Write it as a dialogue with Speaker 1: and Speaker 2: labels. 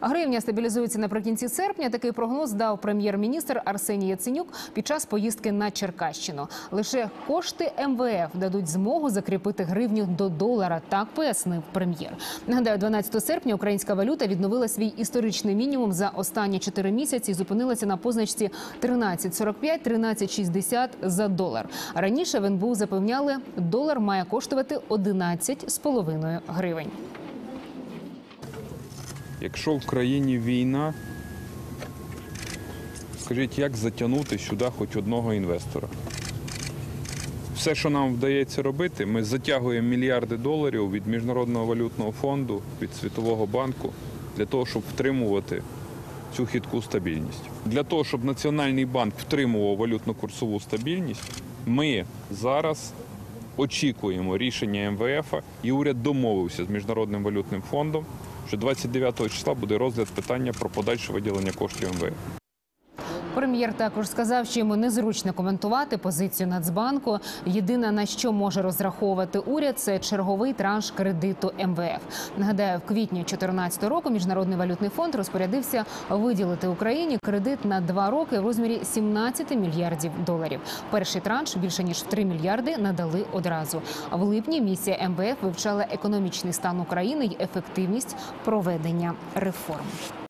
Speaker 1: Гривня стабілізується наприкінці серпня. Такий прогноз дав прем'єр-міністр Арсеній Яценюк під час поїздки на Черкащину. Лише кошти МВФ дадуть змогу закріпити гривню до долара, так пояснив прем'єр. Нагадаю, 12 серпня українська валюта відновила свій історичний мінімум за останні 4 місяці і зупинилася на позначці 13,45-13,60 за долар. Раніше в НБУ запевняли, долар має коштувати 11,5 гривень.
Speaker 2: Якщо в країні війна, скажіть, як затягнути сюди хоч одного інвестора? Все, що нам вдається робити, ми затягуємо мільярди доларів від Міжнародного валютного фонду, від Світового банку, для того, щоб втримувати цю хитку стабільність. Для того, щоб Національний банк втримував валютно-курсову стабільність, ми зараз очікуємо рішення МВФ, і уряд домовився з Міжнародним валютним фондом, що 29 числа буде розгляд питання про подальше виділення коштів МВФ.
Speaker 1: Прем'єр також сказав, що йому незручно коментувати позицію Нацбанку. Єдине, на що може розраховувати уряд, це черговий транш кредиту МВФ. Нагадаю, в квітні 2014 року Міжнародний валютний фонд розпорядився виділити Україні кредит на 2 роки в розмірі 17 мільярдів доларів. Перший транш більше ніж в 3 мільярди надали одразу. В липні місія МВФ вивчала економічний стан України й ефективність проведення реформ.